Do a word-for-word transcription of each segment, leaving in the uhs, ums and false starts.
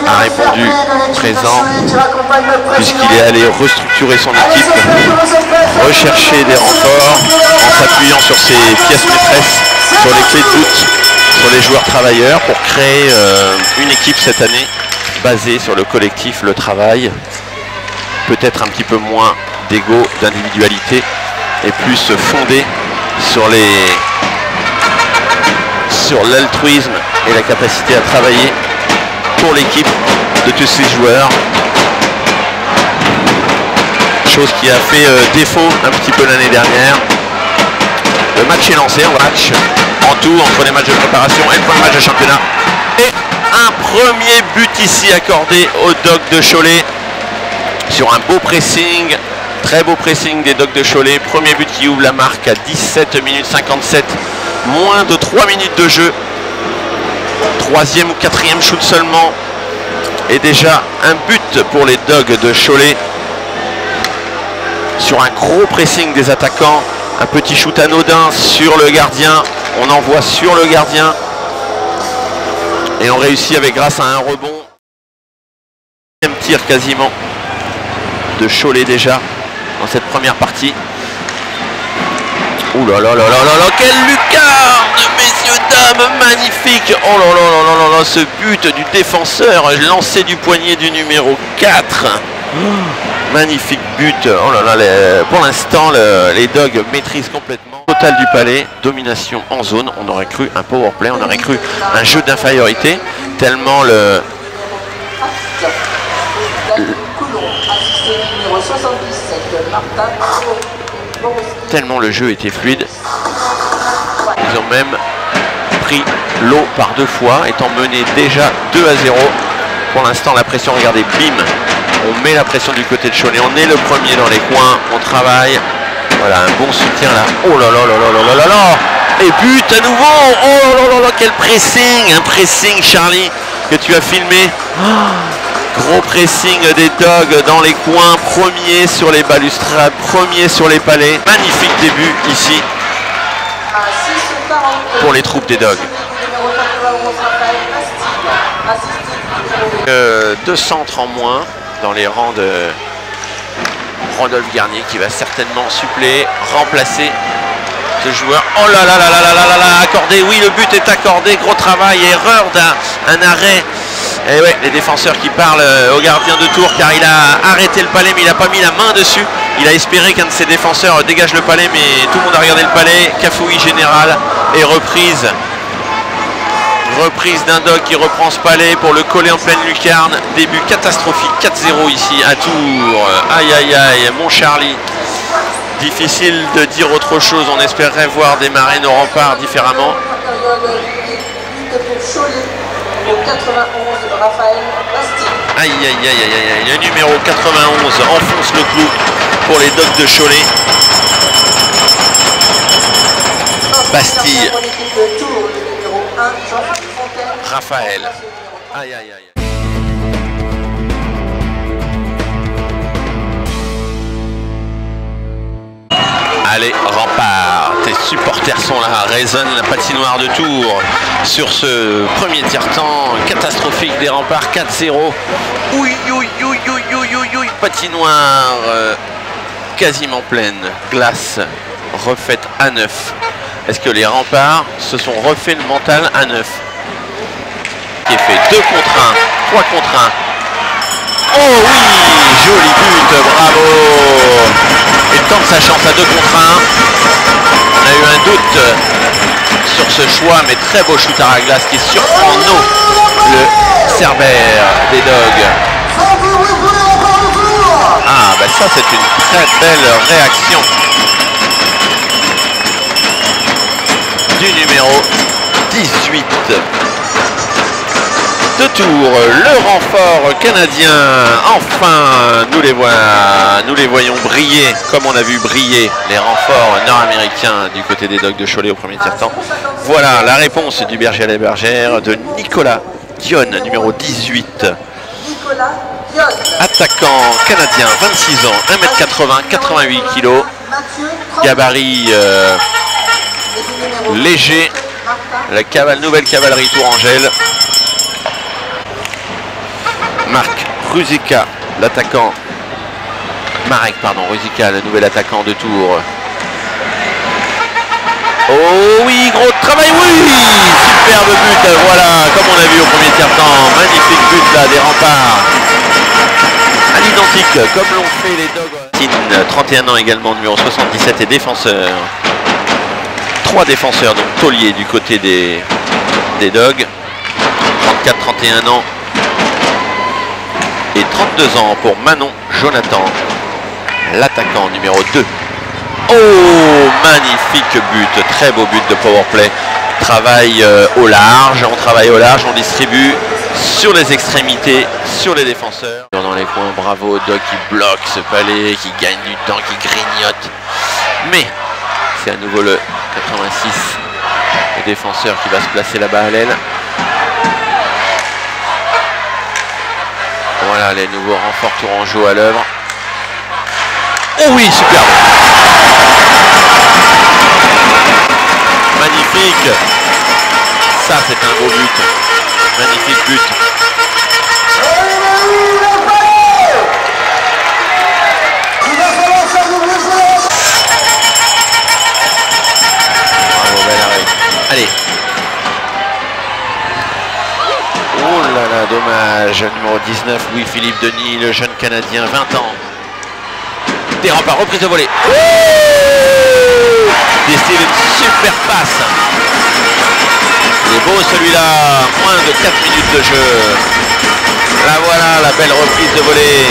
a répondu présent puisqu'il est allé restructurer son équipe, rechercher des renforts en s'appuyant sur ses pièces maîtresses, sur les clés de voûte, sur les joueurs travailleurs pour créer euh, une équipe cette année basée sur le collectif, le travail, peut-être un petit peu moins d'ego, d'individualité et plus fondée sur les sur l'altruisme et la capacité à travailler pour l'équipe de tous ces joueurs. Chose qui a fait euh, défaut un petit peu l'année dernière. Le match est lancé, on match en tout entre les matchs de préparation et le premier match de championnat. Et un premier but ici accordé aux Dogs de Cholet sur un beau pressing, très beau pressing des Dogs de Cholet. Premier but qui ouvre la marque à dix-sept minutes cinquante-sept, moins de trois minutes de jeu. Troisième ou quatrième shoot seulement. Et déjà un but pour les Dogs de Cholet sur un gros pressing des attaquants. Un petit shoot anodin sur le gardien. On envoie sur le gardien. Et on réussit avec grâce à un rebond. Deuxième tir quasiment de Cholet déjà dans cette première partie. Ouh là là là là là là, quelle lucarne, messieurs, dames, magnifique. Oh là là là là là là, ce but du défenseur lancé du poignet du numéro quatre. Oh, magnifique but. Oh là là, les, pour l'instant, le, les Dogs maîtrisent complètement. Total du Palais, domination en zone. On aurait cru un power play, on aurait cru un jeu d'infériorité, tellement le... le tellement le jeu était fluide. Ils ont même pris l'eau par deux fois, étant menés déjà deux à zéro. Pour l'instant, la pression, regardez, bim, on met la pression du côté de Cholet. On est le premier dans les coins, on travaille. Voilà, un bon soutien là. Oh là là là là là là là là. Et but à nouveau. Oh là là là, quel pressing. Un pressing, Charlie, que tu as filmé. Oh, gros pressing des Dogs dans les coins, premier sur les balustrades, premier sur les palais. Magnifique début ici pour les troupes des Dogs. Euh, deux centres en moins dans les rangs de Rodolphe Garnier qui va certainement suppléer, remplacer ce joueur. Oh là là là là là là là, accordé, oui, le but est accordé, gros travail, erreur d'un un arrêt. Et ouais, les défenseurs qui parlent au gardien de tour car il a arrêté le palais mais il n'a pas mis la main dessus. Il a espéré qu'un de ses défenseurs dégage le palais mais tout le monde a regardé le palais. Cafouille générale et reprise. Reprise d'un Dog qui reprend ce palais pour le coller en pleine lucarne. Début catastrophique, quatre zéro ici à Tours. Aïe aïe aïe, mon Charlie. Difficile de dire autre chose, on espérerait voir démarrer nos remparts différemment. Aïe aïe aïe aïe aïe, le numéro quatre-vingt-onze enfonce le clou pour les Dogs de Cholet. Bastille. Raphaël. Aïe aïe aïe. Allez, rempart, tes supporters sont là, résonne la patinoire de Tours sur ce premier tiers-temps catastrophique des remparts, quatre zéro. Oui, oui, oui, oui, oui, oui, oui, patinoire euh, quasiment pleine, glace refaite à neuf. Est-ce que les remparts se sont refait le mental à neuf? Qui est fait deux contre un, trois contre un. Oh oui, joli but, bravo. Et tente sa chance à deux contre un. On a eu un doute sur ce choix, mais très beau shoot à la glace qui surprend nous, le Cerbère des Dogs. Ah, ben ça c'est une très belle réaction du numéro dix-huit. De Tours, le renfort canadien, enfin nous les, voit, nous les voyons briller comme on a vu briller les renforts nord-américains du côté des Dogs de Cholet au premier tiers-temps. Voilà la réponse du berger à la bergère de Nicolas Dionne, numéro dix-huit. Attaquant canadien, vingt-six ans, un mètre quatre-vingts, quatre-vingt-huit kilos, gabarit euh, léger, la cavale, nouvelle cavalerie Tourangelle. Marc Ruzicka, l'attaquant. Marek, pardon, Ruzicka, le nouvel attaquant de Tours. Oh oui, gros travail, oui! Superbe but, voilà, comme on a vu au premier tiers-temps. Magnifique but là des Remparts. À l'identique, comme l'ont fait les Dogs. trente et un ans également, numéro soixante-dix-sept et défenseur. Trois défenseurs, donc taulier du côté des, des Dogs. trente-quatre trente et un ans. Et trente-deux ans pour Manon Jonathan, l'attaquant numéro deux. Oh, magnifique but, très beau but de powerplay. Travail euh, au large, on travaille au large, on distribue sur les extrémités, sur les défenseurs. Dans les coins, bravo, Doc qui bloque ce palais, qui gagne du temps, qui grignote. Mais c'est à nouveau le quatre-vingt-six, le défenseur qui va se placer là-bas à l'aile. Voilà les nouveaux renforts tourangeaux à l'œuvre. Oh oui, superbe. Magnifique. Ça, c'est un beau but. Magnifique but. Bravo, bel arrêt. Allez. Oh là là, dommage. Numéro dix-neuf, Louis-Philippe Denis, le jeune Canadien, vingt ans. Des Remparts, reprise de volée. Décide une super passe. Il est beau celui-là. Moins de quatre minutes de jeu. Là voilà la belle reprise de volée.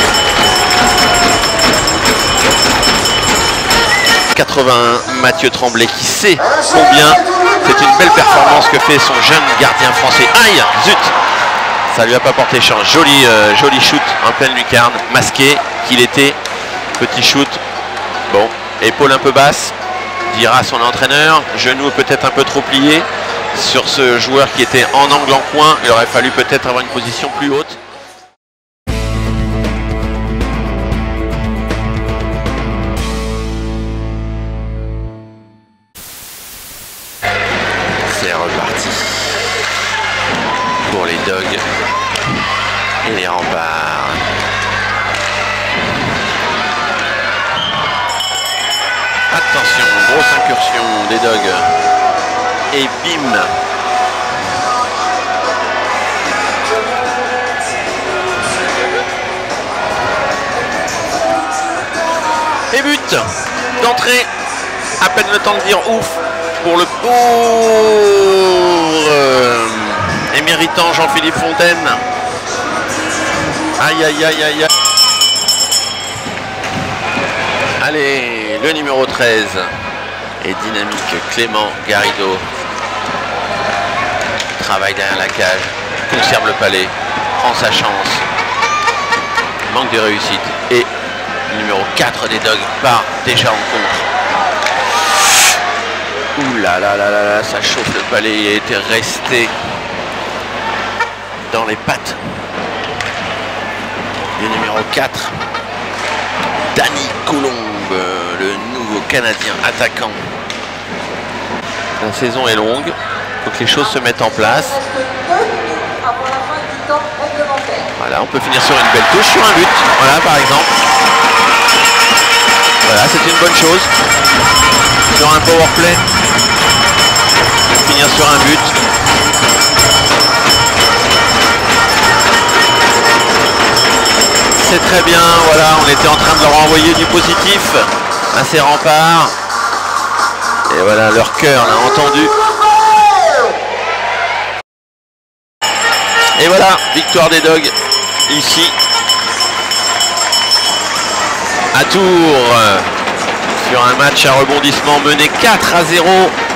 quatre-vingt-un, Mathieu Tremblay qui sait combien c'est une belle performance que fait son jeune gardien français. Aïe, zut. Ça lui a pas porté chance. Joli, euh, joli shoot en pleine lucarne, masqué qu'il était. Petit shoot, bon, épaule un peu basse, dira son entraîneur, genou peut-être un peu trop plié sur ce joueur qui était en angle en coin, il aurait fallu peut-être avoir une position plus haute. C'est reparti pour les Dogs et les Remparts. Attention, grosse incursion des Dogs. Et bim. Et but d'entrée. À peine le temps de dire ouf pour le pauvre euh, et méritant Jean-Philippe Fontaine. Aïe aïe aïe aïe aïe. Allez, le numéro treize est dynamique, Clément Garrido. Travaille derrière la cage, conserve le palais, prend sa chance. Manque de réussite. Et le numéro quatre des Dogs part déjà en contre. Ouh là là là là là, ça chauffe le palais, il a été resté dans les pattes du numéro quatre. Danny Colombe, le nouveau Canadien attaquant. La saison est longue, il faut que les choses se mettent en place. Voilà, on peut finir sur une belle touche, sur un but, voilà par exemple. Voilà, c'est une bonne chose. Sur un power play, finir sur un but. C'est très bien, voilà, on était en train de leur envoyer du positif à ces Remparts. Et voilà, leur cœur l'a entendu. Et voilà, victoire des Dogs ici à Tours sur un match à rebondissement mené quatre à zéro.